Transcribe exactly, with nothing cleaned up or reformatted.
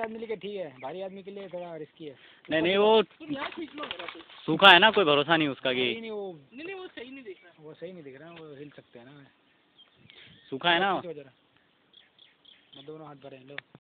आदमी के लिए ठीक है, भारी आदमी के लिए थोड़ा रिस्की है। नहीं नहीं वो सूखा है ना, कोई भरोसा नहीं उसका कि नहीं नहीं वो नहीं नहीं वो सही नहीं दिख रहा, वो सही नहीं दिख रहा, वो हिल सकते हैं ना। सूखा है ना। मैं दोनों हाथ भरे लो।